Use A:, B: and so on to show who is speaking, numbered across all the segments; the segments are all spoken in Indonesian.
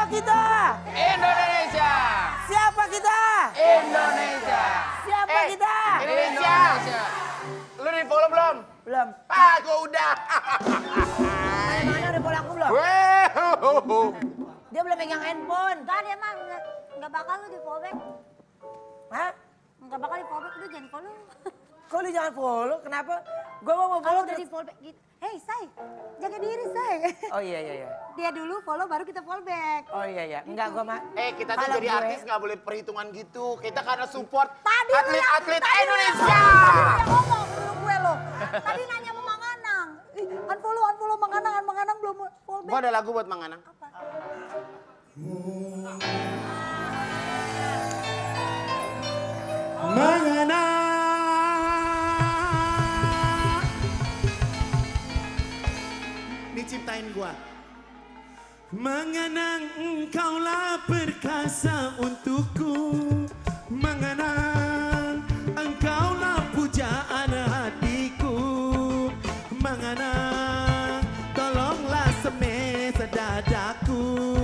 A: kita?
B: Indonesia.
A: Siapa kita?
B: Indonesia.
A: Siapa kita?
B: Indonesia. Lu di follow belum?
A: Belum.
B: Ah, gua udah.
A: Mana udah follow aku belum? Dia belum megang handphone.
C: Enggak, dia mah nggak bakal lu di follow back.
A: Hah?
C: Nggak bakal di follow back, lu jangan follow.
A: Kok lu jangan follow? Kenapa? Gua mau
C: Kalau
A: follow
C: udah di follow back gitu. Hei, Say, jaga diri, Say.
A: Oh iya.
C: Dia dulu follow, baru kita follow back.
A: Oh iya. Enggak, gua mah.
B: Kita tuh
A: Kalau
B: jadi
A: gue-
B: artis nggak boleh perhitungan gitu. Kita karena support
C: Tadi
B: atlet-atlet
C: tadi
B: Indonesia.
C: Tadi ngomong dulu gue lo. Tadi nanya mau Mang Anang. Ih, unfollow Mang Anang belum follow
B: Gua
C: back.
B: ada lagu buat Mang Anang.
C: Apa?
D: Mengenang diciptain gua. Mengenang engkaulah perkasa untukku. Mengenang engkaulah pujaan hatiku. Mengenang tolonglah semesta dadaku.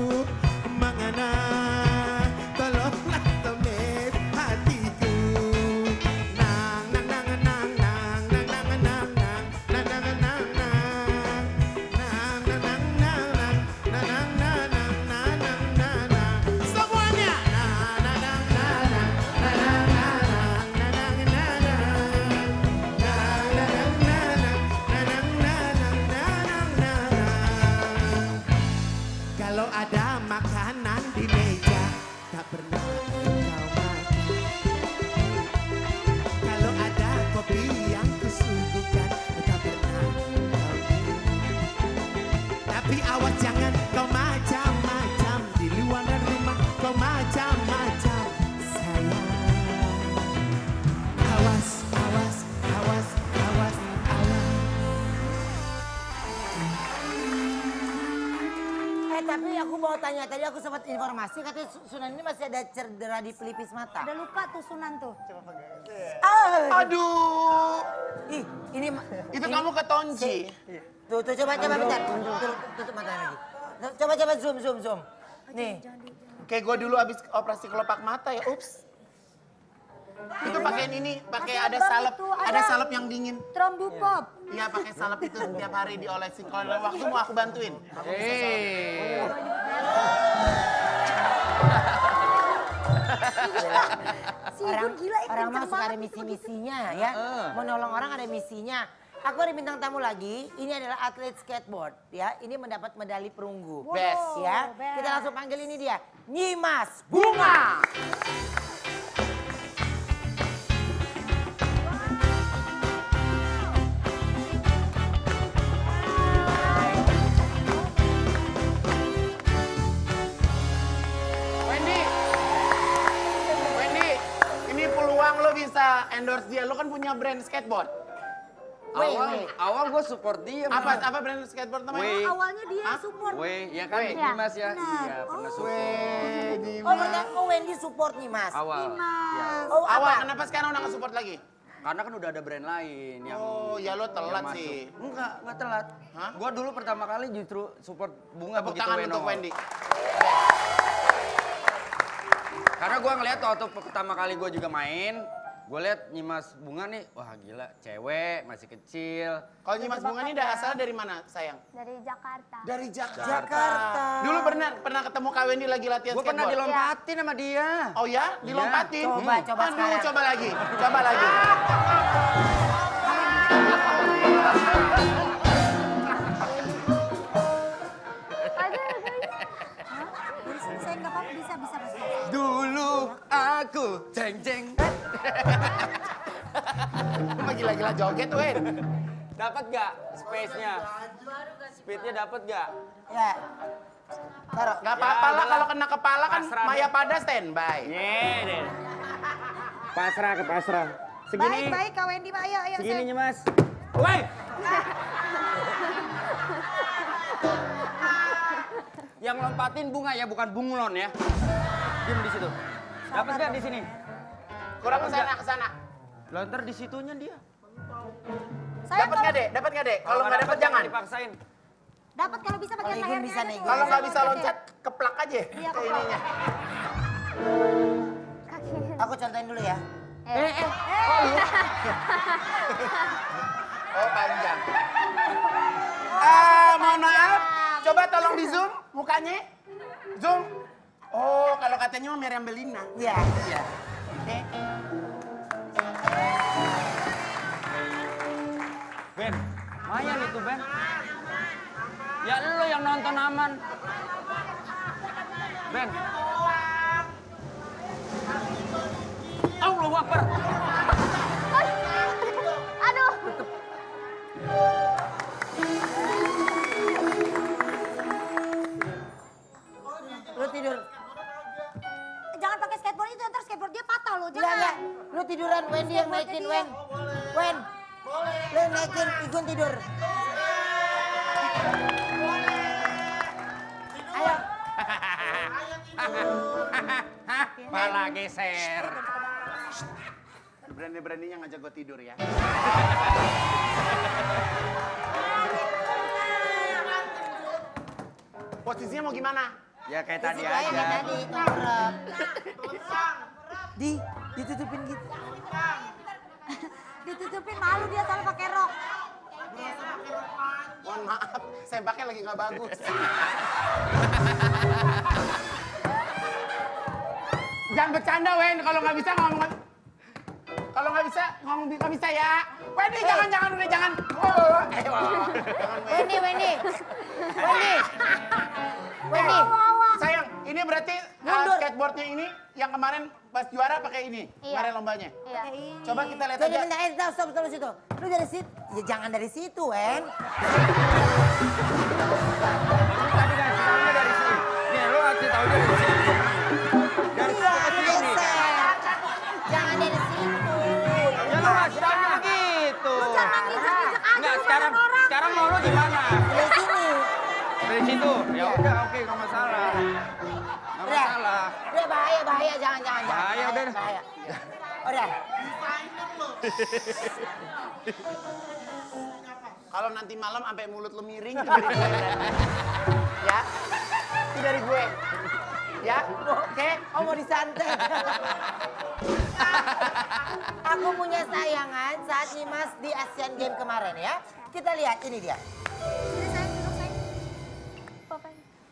D: Mengenang tolonglah semesta hatiku. Nang nang nang nang nang nang nang nang nang nang nang nang nang semuanya. Kalau ada makanan di meja tak pernah engkau makan. Kalau ada kopi yang kusuguhkan tak pernah engkau minum. Tapi awas jangan kau macam-macam di luar rumah, kau macam-macam sayang. Awas, awas, awas, awas, awas.
A: Tapi aku mau tanya, tadi aku sempat informasi katanya Sunan ini masih ada cedera di pelipis mata.
C: Ada luka tuh Sunan tuh.
B: Aduh.
A: Ih, ini
B: Itu kamu ke Tonji.
A: Tuh coba bentar. Tutup mata lagi. Coba zoom. Nih.
B: Kayak gua dulu abis operasi kelopak mata ya. Ups. Itu pakai ini, pakai ada salep, ada salep yang dingin.
C: Trombupop.
B: Iya, pakai salep itu tiap hari diolesin. Kalau ada waktu mau aku bantuin. Aku bisa
A: Orang mah suka ada misi-misinya ya. Mau nolong orang ada misinya. Aku ada bintang tamu lagi. Ini adalah atlet skateboard ya. Ini mendapat medali perunggu.
B: Best.
A: Ya. Kita langsung panggil ini dia. Nyimas Bunga.
B: Wendy, ini peluang lo bisa endorse dia. Lo kan punya brand skateboard.
E: Awal gue support dia.
B: Apa brand skateboard namanya?
C: Awalnya dia yang support.
E: Ya kan Dimas ya.
C: Benar.
E: Iya pernah support.
A: Wendy support Nyimas.
E: Awal. Ya.
A: Oh,
B: Awal,
A: apa?
B: kenapa sekarang udah nggak support lagi?
E: Karena kan udah ada brand lain yang
B: Oh, ya lo
E: yang
B: telat
E: masuk.
B: sih.
E: Enggak telat.
B: Hah?
E: Gua dulu pertama kali justru support Bunga
B: Tepuk
E: begitu
B: tangan
E: Weno.
B: untuk Wendy.
E: Karena gua ngeliat waktu pertama kali gua juga main, gua lihat Nyimas Bunga nih, wah gila, cewek masih kecil.
B: Kalau Nyimas Bunga ini udah asal dari mana, sayang?
C: Dari Jakarta.
B: Dari
A: Jakarta.
B: Dulu pernah ketemu Kak Wendy lagi latihan
E: Gua pernah
B: skateboard?
E: dilompatin sama dia.
B: Oh ya? Dilompatin?
A: Coba sekarang.
B: Coba lagi. Coba lagi.
C: Saya nggak apa-apa, bisa.
E: Dulu aku jeng.
B: Cuma gila-gila joget, Wen.
E: Dapat gak space-nya? Speed-nya dapat gak?
A: Ya. Taruh.
B: Gak apa-apa lah kalau kena kepala kan
E: Pasrah.
B: Maya pada standby.
E: Deh. Pasrah ke pasrah. Segini.
C: Baik, Kak Wendy, Pak. Ayo.
E: Segininya Mas. Woi. Yang lompatin Bunga ya, bukan bunglon ya. Diam di situ. Dapat gak di sini?
B: Kurang ke sana.
E: Lontar di situnya dia.
B: Dapat nggak dek? Kalau nggak dapat jangan.
E: Dipaksain.
C: Dapat kalau bisa bagian
A: Kalau Igun
C: lehernya
A: bisa
C: aja
A: nih,
C: tuh.
B: Kalau nggak bisa
C: Oke.
B: loncat, keplak aja
C: Iya,
B: ke
C: keplak.
B: ininya.
A: Aku contohin dulu ya.
B: Oh panjang. Mohon maaf, coba tolong di zoom mukanya. Zoom. Oh, kalau katanya mah Meriam Belina.
A: Iya.
B: Iya. Oke.
E: Ben, lumayan itu Ben. Ya lo yang nonton aman. Ben. Allahu Akbar.
F: Aduh.
A: Lu tidur.
C: Jangan pakai skateboard itu, ntar skateboard dia patah loh.
A: Enggak,
C: Jangan.
A: enggak. Lu tiduran, Wendy yang naikin, Wen. Wen. Lu yang naikin, Igun tidur. Ayo.
E: Pala geser.
B: Berani-beraninya ngajak gue tidur ya. Posisinya mau gimana?
E: Ya kayak
A: Di
E: tadi
A: situ aja,
E: aja.
A: kayak tadi, nongkrong. Ditutupin gitu.
C: Ditutupin malu dia soalnya pakai rok.
B: Mohon maaf, sempaknya lagi nggak bagus. Jangan bercanda, Wen. Kalau nggak bisa ngomong. Kalau nggak bisa ngomong bisa ya. Wendy, jangan udah jangan. Oh, jangan, Wen.
A: Wendy. Wendy.
B: Sayang, ini berarti
A: Mundur.
B: skateboardnya ini yang kemarin pas juara pakai ini,
F: Iya.
B: kemarin lombanya.
F: Iya.
B: Coba kita lihat
A: Jadi
B: aja.
A: bentar, stop situ. Lu dari situ, ya jangan dari situ, Wen.
E: Tadi kasih taunya dari sini. Nih lo kasih taunya dari sini. Dari
A: Iya,
E: situ ke sini.
A: geser. Jangan dari situ.
E: Ya lo kasih taunya gitu.
C: Jangan nginjek-nginjek aja
E: Enggak,
C: lu
E: sekarang
C: badan orang.
E: sekarang mau lo gimana?
A: Dari sini.
E: Dari situ. Ya udah, oke, nggak masalah. Nggak
A: Udah.
E: masalah.
A: Udah bahaya, jangan.
E: Bahaya, udah.
A: Bahaya. Udah.
B: Kalau nanti malam sampai mulut lu miring, itu dari gue. Ya, itu dari gue. Ya, oke.
A: Oh mau disantet. Aku punya sayangan saat nyimas di Asian Games kemarin ya. Kita lihat, ini dia.
C: Sini sayang, duduk sayang.
F: Papa.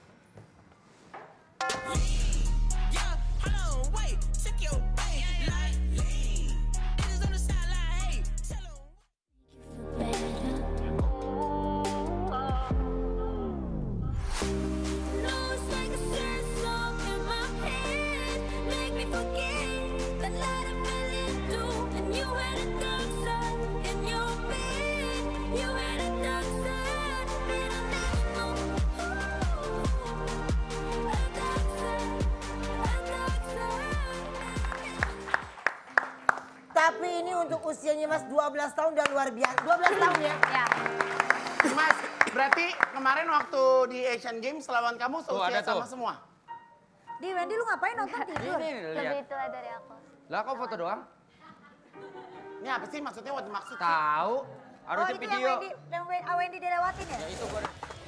A: Tapi ini untuk usianya Mas 12 tahun dan luar biasa. 12 tahun ya.
F: Ya.
B: Mas, berarti kemarin waktu di Asian Games lawan kamu
E: Tuh,
B: seusia
E: ada tuh.
B: sama semua?
C: Di Wendy lu ngapain nonton tidur?
E: Ini
F: Lebih
E: lihat.
F: tua dari aku.
E: Lah kok foto doang?
B: Ini apa sih maksudnya what dimaksud?
E: Tahu. Harusnya
C: itu
E: video.
C: yang Wendy dilewatin ya?
E: Ya itu gua.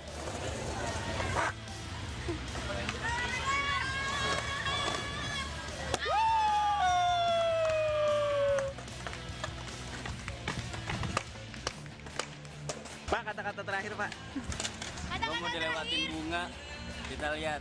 G: Pak, kata-kata terakhir, Pak. Gua mau dilewatin bunga. Kita lihat.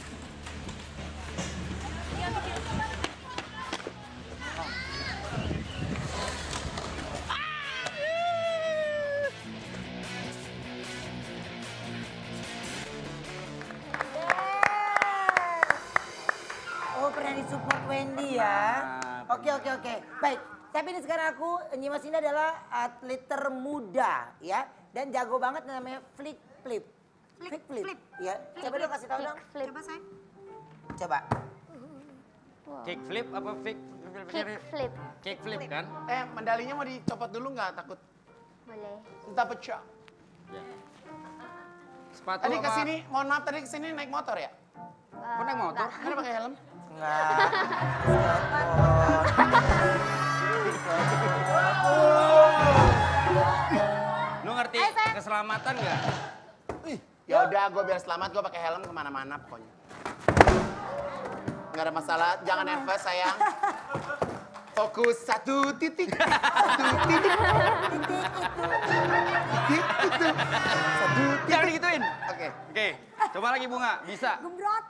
A: Oh pernah disupport Wendy ya. Oke. Baik. Tapi ini sekarang aku, Nyimas ini adalah atlet termuda ya. Dan jago banget namanya flick flip.
C: Flick
A: Flip.
C: flip.
A: Ya. Coba dong kasih tahu dong.
F: Flip.
C: Coba sayang.
A: Coba.
E: Kick flip apa flick?
F: Kick flip.
E: Kick flip kan?
B: Medalinya mau dicopot dulu nggak takut?
F: Boleh.
B: Entah pecah.
E: Sepatu
B: Tadi
E: apa?
B: kesini, mohon maaf tadi kesini naik motor ya?
E: Kok naik motor?
B: Karena pakai helm?
A: Enggak.
E: Lu ngerti keselamatan nggak?
B: Ya udah, gue biar selamat, gue pakai helm kemana-mana pokoknya. Nggak ada masalah, jangan nervous sayang. Fokus satu titik, satu titik. Titik itu. Satu titik.
E: Jangan digituin.
B: Oke.
E: Oke, coba lagi Bunga, bisa.
C: Gembrot.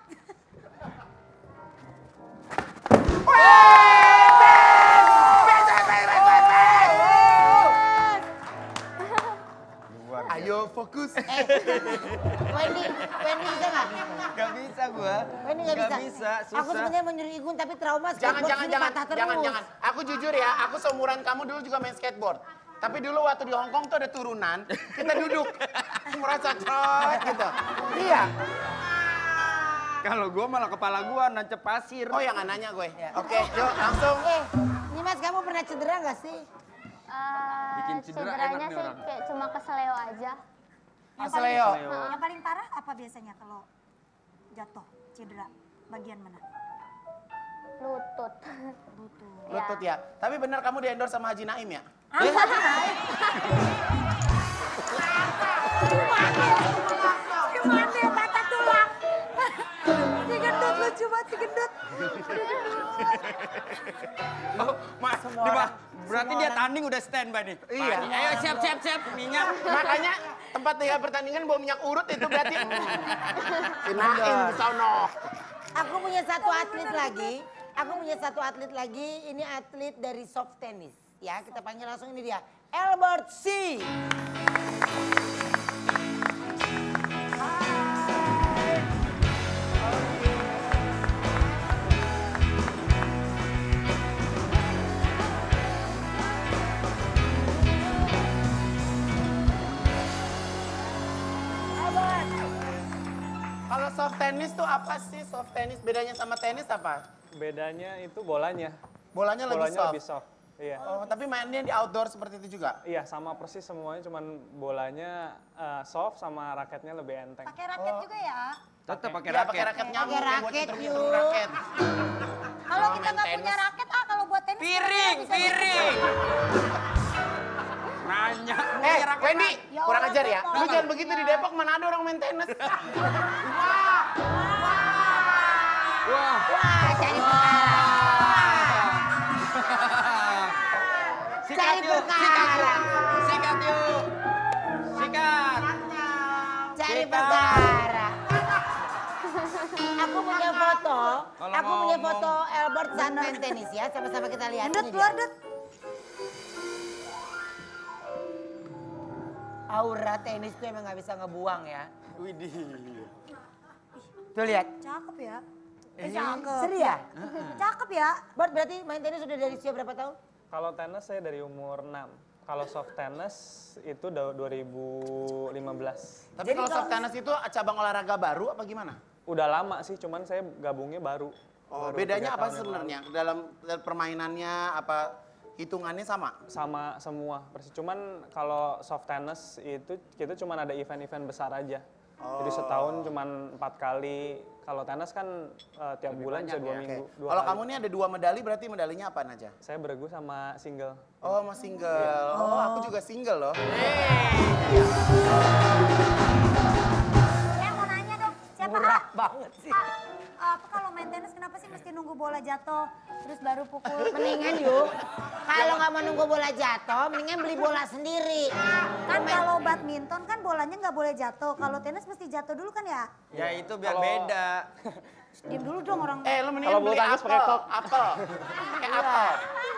B: Ayo fokus.
A: Wendy bisa nggak?
E: Gak bisa gua.
A: Wendy nggak bisa.
E: susah.
A: Aku sebenarnya mau nyuruh Igun tapi trauma
B: Jangan,
A: skateboard sini patah terus.
B: jangan. Aku jujur ya, aku seumuran kamu dulu juga main skateboard. Tapi dulu waktu di Hong Kong tuh ada turunan, kita duduk. Merasa cerot gitu. Iya.
E: Kalau gua malah kepala gua nancep pasir.
B: Oh ya nggak nanya gue. Oke, yuk langsung.
A: Nimas kamu pernah cedera nggak sih?
E: Bikin cedera
F: Cederanya
E: enak nih
F: sih
E: orang.
F: kayak cuma keseleo aja.
B: Keseleo.
C: Yang paling parah apa biasanya kalau jatuh, cedera? Bagian mana?
F: Lutut.
B: Lutut ya. Tapi benar kamu di endorse sama Haji Naim ya?
C: Gimana ya patah tulang? Si gendut lucu banget si gendut.
E: Oh, Mas, berarti dia tanding udah standby nih.
B: Iya.
E: Pak, ayo siap, minyak.
B: Makanya tempat dia pertandingan bawa minyak urut itu berarti si Naim di sono.
A: Aku punya satu atlet lagi. Ini atlet dari soft tennis. Ya, kita panggil langsung ini dia. Albert C.
B: Kalau soft tennis tuh apa sih? Soft tennis bedanya sama tenis apa?
H: Bedanya itu bolanya.
B: Bolanya
H: Lebih soft. Iya.
B: Oh, tapi mainnya di outdoor seperti itu juga?
H: Iya, sama persis semuanya, cuman bolanya soft sama raketnya lebih enteng.
C: Pakai raket juga ya?
E: Tetap pakai
B: Iya,
E: raket.
B: pakai raket nyamuk.
A: Pakai
B: yang buat
A: raket,
B: nyetrum-nyetrum
A: yuk.
B: raket.
C: Kalau kita
B: main
C: nggak
B: tenis.
C: punya raket, kalau buat tenis.
E: Piring. Nanya.
B: Wendy,
C: Ya
B: kurang
C: Allah,
B: ajar ya.
C: Bapak.
B: Lu jangan begitu di Depok, mana ada orang main tenis.
E: Wah.
A: Wah, cari
E: Sikat yuk. Sikat.
A: Cari perkara. Aku punya foto.
E: Kalau
A: Aku punya
E: ngomong.
A: foto Albert saat main tenis ya. Sama-sama kita lihat.
C: Gendut
A: Ini
C: keluar,
A: dia.
C: Dut.
A: Aura tenis tuh emang gak bisa ngebuang ya.
E: Widih.
A: Tuh lihat.
C: Cakep ya. Cakep.
A: Serius ya?
C: Cakep ya.
A: Bart berarti main tenis sudah dari usia berapa tahun?
H: Kalau tenis saya dari umur 6. Kalau soft tennis itu 2015.
B: Tapi kalau soft tennis itu cabang olahraga baru apa gimana?
H: Udah lama sih, cuman saya gabungnya baru.
B: Oh,
H: Baru
B: bedanya
H: 3
B: apa
H: tahun yang
B: sebenarnya? Dalam permainannya apa hitungannya sama?
H: sama semua persis. Cuman kalau soft tennis itu kita cuman ada event-event besar aja. Jadi setahun cuman 4 kali. Kalau tenis kan tiap bulan bisa 2 minggu.
B: Oke.
H: 2
B: Kalau
H: kali.
B: kamu ini ada 2 medali, berarti medalinya apa aja?
H: Saya beregu sama single.
B: Oh, mau single. Oh, aku juga single loh.
C: Saya mau nanya dong, siapa
A: Murah banget sih.
C: apa kalau main tenis kenapa sih mesti nunggu bola jatuh terus baru pukul?
A: Mendingan yuk. Kalau nggak mau nunggu bola jatuh, mendingan beli bola sendiri.
C: Kan kalau badminton kan bolanya nggak boleh jatuh. Kalau tenis mesti jatuh dulu kan ya?
E: Ya itu biar beda.
C: Diam dulu dong orang.
B: Lu mendingan
H: Kalau bulu
B: beli
H: tangkis pakai kok.
B: apel. Pakai apel.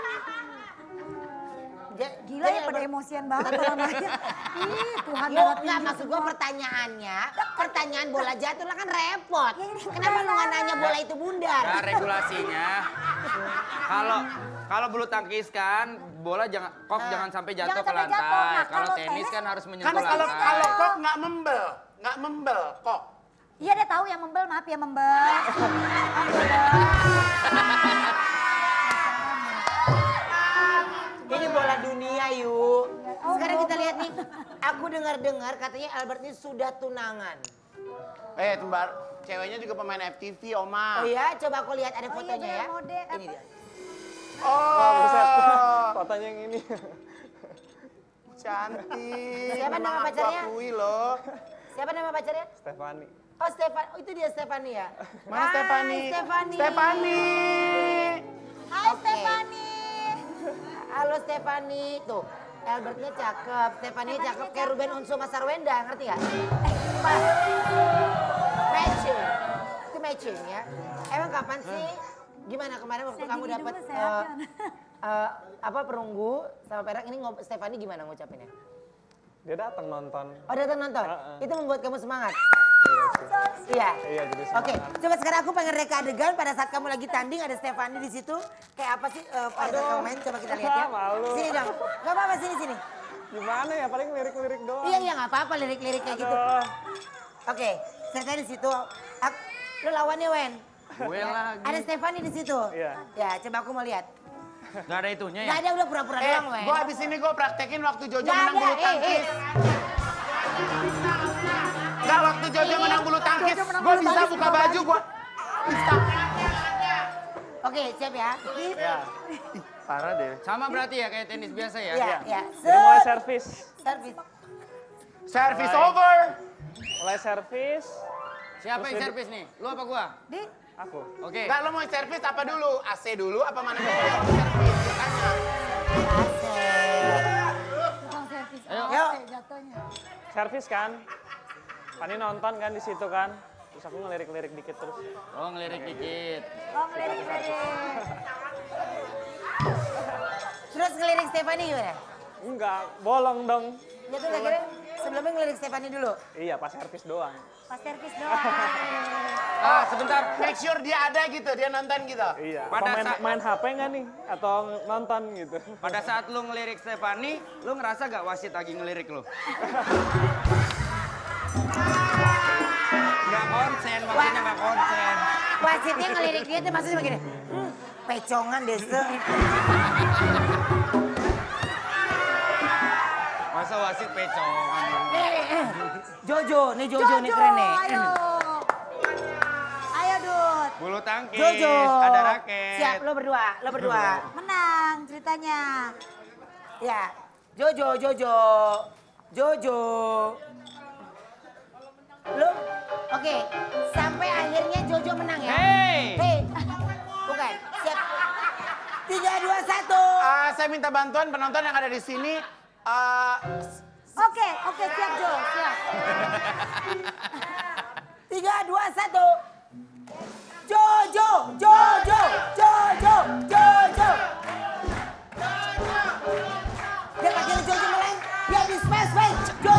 C: Gila ya pada emosian banget orang nanya. Ih Tuhan
A: Yuk,
C: banget.
A: nggak maksud gua pertanyaan bola jatuh lah kan repot.
C: Ya, ini
A: Kenapa lu nggak nanya bola itu bundar?
E: Nah, regulasinya kalau bulu tangkis kan bola jangan jangan sampai jatuh
C: Jangan
E: ke
C: sampai
E: lantai.
C: jatuh. Nah,
E: Kalau
C: kalau
E: tenis
C: tenis
E: kan harus
B: Kan
E: menyentuh
B: kalau
E: lantai.
B: kok nggak membel kok.
C: Iya dia tahu yang membel, maaf ya membel.
A: Ini bola dunia yuk. Sekarang kita lihat nih. Aku dengar katanya Albert ini sudah tunangan.
B: Tembar, ceweknya juga pemain FTV, Oma.
A: Oh iya, coba aku lihat ada
C: Oh iya,
A: fotonya
C: bener,
A: ya.
C: mode,
A: Ini
C: apa?
A: dia.
B: Oh,
H: Fotonya yang ini.
B: cantik.
A: Siapa nama
B: Emang aku
A: pacarnya?
B: akui loh.
A: Siapa nama pacarnya?
H: Stefani.
A: Oh Stefan, oh, itu dia Stefani ya?
B: Mana Stefani?
A: Stefani.
B: Stefani.
C: Hai
A: Oke.
C: Stefani.
A: Halo Stefani, tuh Albertnya cakep, Stefani cakep kayak Ruben Onsu Mas Sarwenda, ngerti gak? Pas. Matching, itu matching ya. Emang kapan sih, gimana kemarin waktu kamu dapat apa perunggu sama perak ini Stefani gimana ngucapinnya?
H: Dia datang nonton.
A: Oh datang nonton, itu membuat kamu semangat?
H: Iya.
A: Iya.
H: Iya, jadi semangat.
A: Oke, coba sekarang aku pengen reka adegan pada saat kamu lagi tanding ada Stefani di situ. Kayak apa sih pada saat kamu main? Coba kita lihat ya.
H: Malu.
A: Sini dong. Gak apa-apa sini.
H: Gimana ya, paling lirik-lirik doang.
A: Iya nggak apa-apa lirik-lirik kayak gitu.
H: Aduh.
A: Oke, saya di situ. Lu lawannya Wen.
E: Gue lagi.
A: Ada Stefani di situ.
H: Iya.
A: Ya, coba aku mau lihat.
E: Gak ada itunya ya?
A: Gak ada udah pura-pura doang Wen.
B: Gue abis ini gue praktekin waktu Jojo
A: Nggak
B: menang
A: ada,
B: bulu tangkis. Gak waktu Jojo menang bulu tangkis, gue bisa buka baju gue. Bisa.
A: Oke, siap ya.
H: Iya.
B: Parah deh.
E: Sama berarti ya kayak tenis biasa ya?
A: Iya.
H: Jadi mulai servis.
A: Servis.
B: Service over.
H: Mulai servis.
E: Siapa yang servis nih? Lu apa gua?
C: Di,
H: Aku.
E: Oke.
B: Gak, lo mau servis apa dulu? AC dulu apa mana dulu? Servis, tanya.
C: tukang servis.
E: Ayo.
C: AC jatuhnya.
H: Servis kan. Pani nonton kan di situ kan. Terus aku ngelirik-lirik dikit terus.
E: Oh ngelirik dikit.
C: Oh, ngelirik-ngelirik.
A: Terus ngelirik Stefani gimana?
H: Enggak, bolong dong.
A: Ya tuh kira sebelumnya ngelirik Stefani dulu.
H: Iya, pas servis doang.
C: Pas servis doang.
E: Ah sebentar.
B: Make sure dia ada gitu, dia nonton gitu.
H: Iya.
E: Pada
H: Apa
E: saat-
H: main HP nggak nih? Atau nonton gitu?
E: Pada saat lu ngelirik Stefani, lu ngerasa gak wasit lagi ngelirik lu? Gak konsen, maksudnya gak konsen.
A: Wasitnya ngelirik dia tuh maksudnya begini. Pecongan desa.
E: Masa wasit pecongan?
A: Jojo, nih Jojo nih keren nih.
C: Ayo. Ayo Dut.
E: Bulu tangkis,
A: Jojo.
E: ada raket.
A: Siap, lo berdua.
C: Menang ceritanya.
A: Ya, Jojo. Lo, oke. Sampai akhirnya Jojo menang ya.
E: Hey.
A: Bukan, siap. 3, 2, 1.
B: Saya minta bantuan penonton yang ada di sini.
C: Oke, siap Jo, siap.
A: 3, 2, 1. Jojo. Dia akhirnya Jojo meleng. Dia di smash.